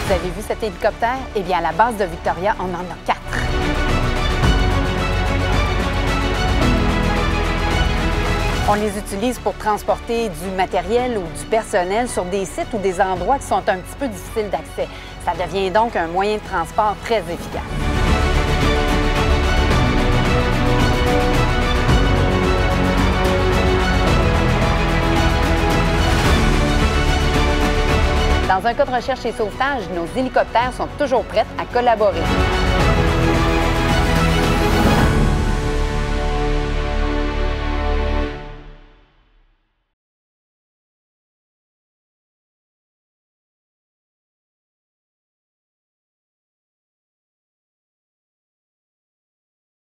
Vous avez vu cet hélicoptère? Eh bien, à la base de Victoria, on en a 4. On les utilise pour transporter du matériel ou du personnel sur des sites ou des endroits qui sont un petit peu difficiles d'accès. Ça devient donc un moyen de transport très efficace. Dans un cas de recherche et sauvetage, nos hélicoptères sont toujours prêts à collaborer.